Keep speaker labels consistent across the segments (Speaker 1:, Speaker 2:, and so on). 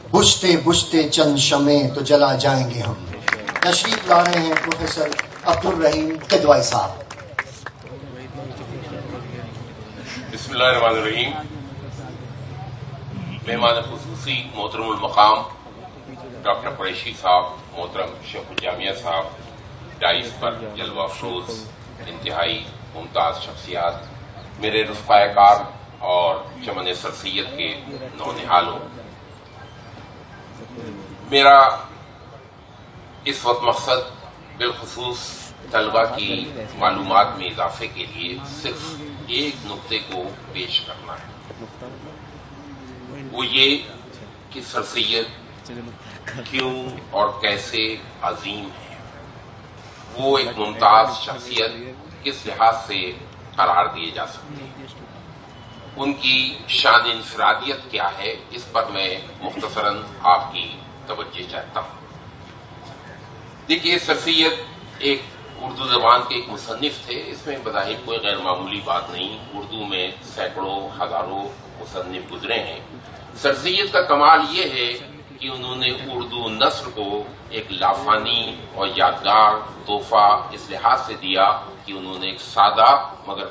Speaker 1: بجھتے بجھتے چند شمیں تو جلا جائیں گے ہم. تشریف لا رہے ہیں پروفیسر عبدالرحیم قدوائی صاحب.
Speaker 2: بسم اللہ الرحمن الرحیم. مہمان خصوصی محترم المقام ڈاکٹر قریشی صاحب، محترم شیخ الجامعہ صاحب، ڈائز پر جلوہ افروز انتہائی ممتاز شخصیات، میرے رفقائے کار اور چمن سر سید کے نونہالوں، میرا اس وقت مقصد بالخصوص طلبہ کی معلومات میں اضافے کے لیے صرف ایک نقطے کو پیش کرنا ہے. وہ یہ کہ سر سید کیوں اور کیسے عظیم ہے. وہ ایک ممتاز شخصیت کس لحاظ سے قرار دیے جا سکتے ہیں، ان کی شان انفرادیت کیا ہے، اس پر میں مختصراً آپ کی توجہ چاہتا ہوں. دیکھیے، سر سید ایک اردو زبان کے ایک مصنف تھے. اس میں بظاہر کوئی غیر معمولی بات نہیں. اردو میں سینکڑوں ہزاروں مصنف گزرے ہیں. سر سید کا کمال یہ ہے کہ انہوں نے اردو نثر کو ایک لافانی اور یادگار تحفہ اس لحاظ سے دیا کہ انہوں نے ایک سادہ مگر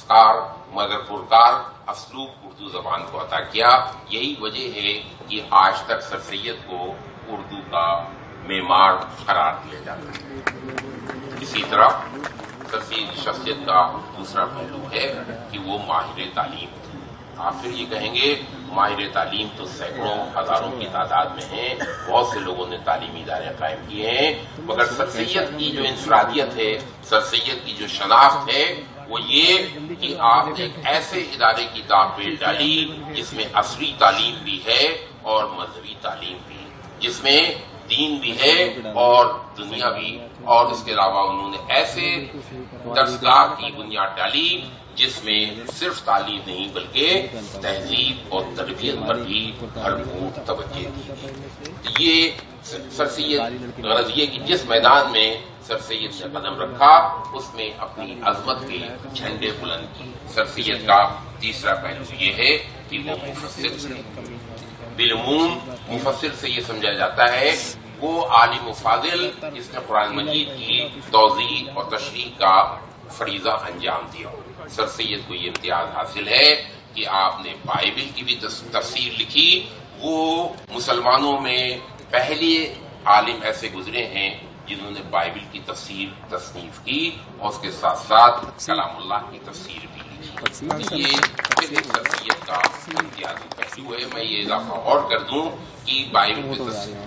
Speaker 2: پرکار اسلوب اردو زبان کو عطا کیا. یہی وجہ ہے کہ آج تک سر سید کو اردو کا معمار قرار دیا جاتا ہے. اسی طرح سر سید کی شخصیت کا دوسرا پہلو ہے کہ وہ ماہر تعلیم تھے. آپ پھر یہ کہیں گے ماہر تعلیم تو سینکڑوں ہزاروں کی تعداد میں ہیں، بہت سے لوگوں نے تعلیمی ادارے قائم کیے ہیں، مگر سر سید کی جو انفرادیت ہے، سر سید کی جو شناخت ہے، وہ یہ کہ آپ نے ایک ایسے ادارے کی داغ پیل ڈالی جس میں عصری تعلیم بھی ہے اور مذہبی تعلیم بھی، جس میں دین بھی ہے اور دنیا بھی، اور اس کے علاوہ انہوں نے ایسے درسگاہ کی بنیاد ڈالی جس میں صرف تعلیم نہیں بلکہ تہذیب اور تربیت پر بھی بھرپور توجہ دی گئی. یہ سر سید غرض یہ کہ جس میدان میں سر سید نے قدم رکھا اس میں اپنی عظمت کے جھنڈے بلند کی. سر سید کا تیسرا پہلو یہ ہے کہ وہ مفسر تھے. بالعموم مفسر سے یہ سمجھا جاتا ہے وہ عالم و فاضل جس نے قرآن مجید کی توضیح اور تشریح کا فریضہ انجام دیا. سر سید کو یہ امتیاز حاصل ہے کہ آپ نے بائبل کی بھی تفسیر لکھی. وہ مسلمانوں میں پہلے عالم ایسے گزرے ہیں جنہوں نے بائبل کی تفسیر تصنیف کی اور اس کے ساتھ ساتھ کلام اللہ کی تفسیر بھی لکھی. یہ پھر ایک سر سید کا امتیازی پہلو ہے. میں یہ اضافہ اور کر دوں کہ بائبل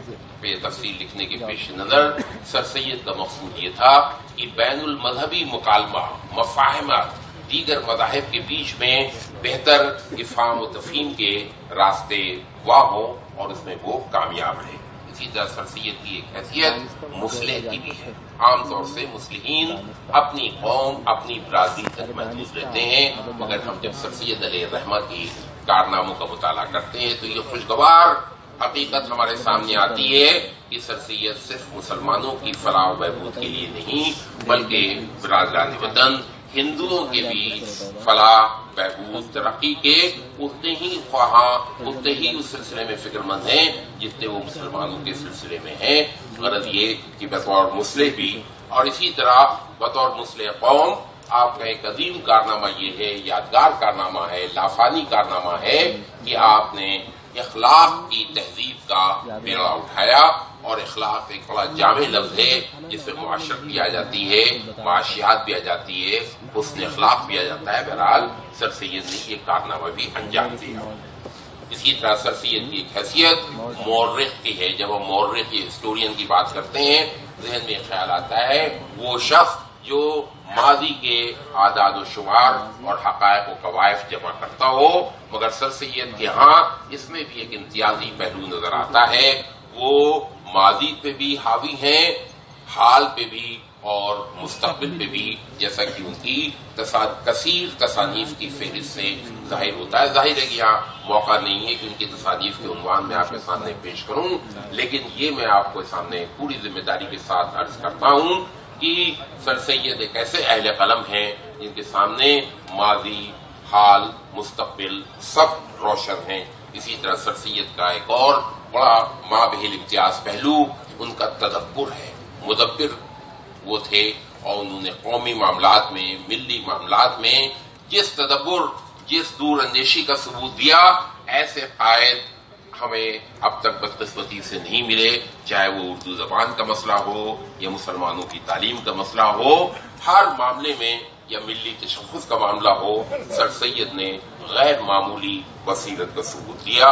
Speaker 2: پہ تفسیر لکھنے کے پیش نظر سر سید کا مقصود یہ تھا کہ بین المذہبی مکالمہ، مفاہمت دیگر مذاہب کے بیچ میں بہتر افہام و تفہیم کے راستے واہ ہوں اور اس میں وہ کامیاب رہے. اسی طرح سر سید کی ایک حیثیت مصلح کی بھی ہے. عام طور سے مصلحین اپنی قوم، اپنی برادری تک محدود رہتے ہیں، مگر ہم جب سر سید علیہ الرحمہ کی کارناموں کا مطالعہ کرتے ہیں تو یہ خوشگوار حقیقت ہمارے سامنے آتی ہے کہ سر سید صرف مسلمانوں کی فلاح و بہبود کے لیے نہیں بلکہ برادران وطن ہندوؤں کے بھی فلاح بہبود ترقی کے اتنے ہی خواہاں، اتنے ہی اس سلسلے میں فکر مند ہیں جتنے وہ مسلمانوں کے سلسلے میں ہیں. غرض یہ کہ بطور مصلح بھی اور اسی طرح بطور مصلح قوم آپ کا ایک عظیم کارنامہ یہ ہے، یادگار کارنامہ ہے، لافانی کارنامہ ہے کہ آپ نے اخلاق کی تہذیب کا بیڑا اٹھایا. اور اخلاق ایک بڑا جامع لفظ ہے جس میں معاشرت بھی آ جاتی ہے، معاشیات بھی آ جاتی ہے، حسن اخلاق بھی آ جاتا ہے. بہرحال سر سید نے یہ کارنامہ بھی انجام دیا. اسی طرح سر سید کی ایک حیثیت مورخ کی ہے. جب ہم مورخ یا ہسٹورین کی بات کرتے ہیں ذہن میں خیال آتا ہے وہ شخص جو ماضی کے اعداد و شمار اور حقائق و قوائف جمع کرتا ہو. مگر سر سید کے ہاں اس میں بھی ایک امتیازی پہلو نظر آتا ہے. وہ ماضی پہ بھی حاوی ہیں، حال پہ بھی اور مستقبل پہ بھی، جیسا کہ ان کی کثیر تصانیف کی فہرست سے ظاہر ہوتا ہے. ظاہر ہے کہ یہاں موقع نہیں ہے کہ ان کی تصانیف کے عنوان میں آپ کے سامنے پیش کروں، لیکن یہ میں آپ کو سامنے پوری ذمہ داری کے ساتھ عرض کرتا ہوں کہ سر سید ایک ایسے اہل قلم ہیں جن کے سامنے ماضی، حال، مستقبل سب روشن ہیں. اسی طرح سر سید کا ایک اور बड़ा माबहिल इम्तियाज पहलू उनका तदब्बुर है। मुदब्बिर वो थे और उन्होंने कौमी मामलात में, मिल्ली मामलात में जिस तदब्बुर, जिस दूर अंदेशी का सबूत दिया, ऐसे कायद हमें अब तक बदकिस्मती से नहीं मिले, चाहे वो उर्दू जबान का मसला हो या मुसलमानों की तालीम का मसला हो, हर मामले में, या मिल्ली तशख़्ख़ुस का मामला हो, सर सैयद ने गैर मामूली बसीरत का सबूत दिया।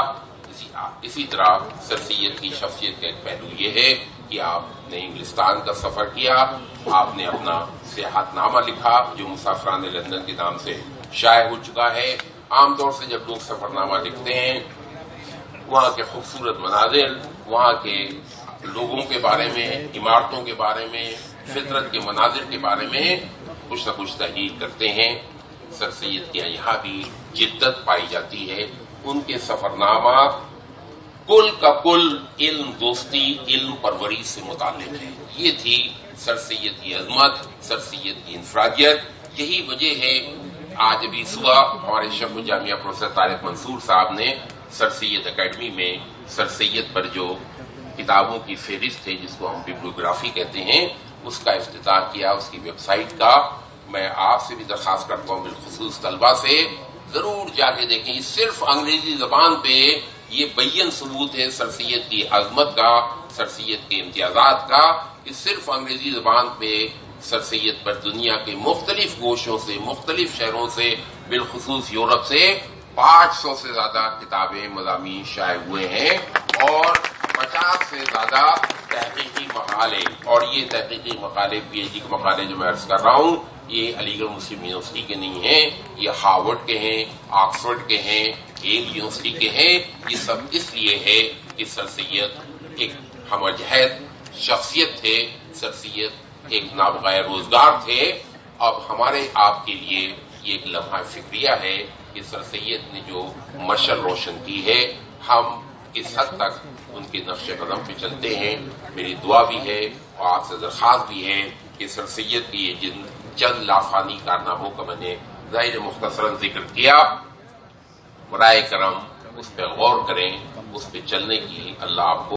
Speaker 2: इसी तरह सर सैयद की शख्सियत का एक पहलू ये है कि आपने इंग्लिस्तान का सफर किया, आपने अपना सियाहतनामा लिखा जो मुसाफिरान लंदन के नाम से शाये हो चुका है। आमतौर से जब लोग सफरनामा लिखते हैं, वहाँ के खूबसूरत मनाजिर, वहाँ के लोगों के बारे में, इमारतों के बारे में, फितरत के मनाजिर के बारे में कुछ न कुछ तहरीर करते हैं। सर सैयद के यहाँ भी जिद्दत पाई जाती है। उनके सफरनामा कुल का कुल इल्म दोस्ती, इल्म परवरी से मुताल्लिक है। ये थी सर सैयद की अजमत, सर सैयद की इंफरादियत। यही वजह है आज अभी सुबह हमारे शेख जामिया प्रोफेसर तारिक मंसूर साहब ने सर सैयद अकेडमी में सर सैयद पर जो किताबों की फहरिस्त है, जिसको हम बिब्लियोग्राफी कहते हैं, उसका इफ्तिताह किया, उसकी वेबसाइट का। मैं आपसे भी दरखास्त करता हूँ, बिलखुसूस तलबा से, जरूर जाके देखें। सिर्फ अंग्रेजी जबान पे ये बय्यन सबूत है सर सैयद की अजमत का, सर सैयद के इम्तियाजात का। कि सिर्फ अंग्रेजी जबान पे सर सैयद पर दुनिया के मुख्तलिफ गोशों से, मुख्तलिफ शहरों से, बिलखुसूस यूरोप से 500 से ज्यादा किताबें, मज़ामीन शाये हुए हैं और 50 से ज्यादा तहकीकी मकाले। और ये तहकीकी मकाले, पीएचडी के मकाले जो मैं अर्ज कर रहा हूँ, ये अलीगढ़ मुस्लिम यूनिवर्सिटी के नहीं हैं, ये हार्वर्ड के हैं, ऑक्सफोर्ड के हैं, येल यूनिवर्सिटी के हैं। ये सब इसलिए है कि सर सैयद एक हमअजहद शख्सियत थे, सर सैयद एक नाबग़ैर रोजगार थे। अब हमारे आपके लिए ये एक लम्हा फिक्रिया है कि सर सैयद ने जो मशल रोशन की है, हम इस हद तक उनके नक्शे कदम पे चलते हैं। मेरी दुआ भी है और आपसे दरख्वास्त भी है कि सर सैयद की ये जिन चंद लाफानी कारनामों का मैंने ज़ाहिर मुख्तसरन जिक्र किया, बराए करम उस पर गौर करें, उस पर चलने की अल्लाह आपको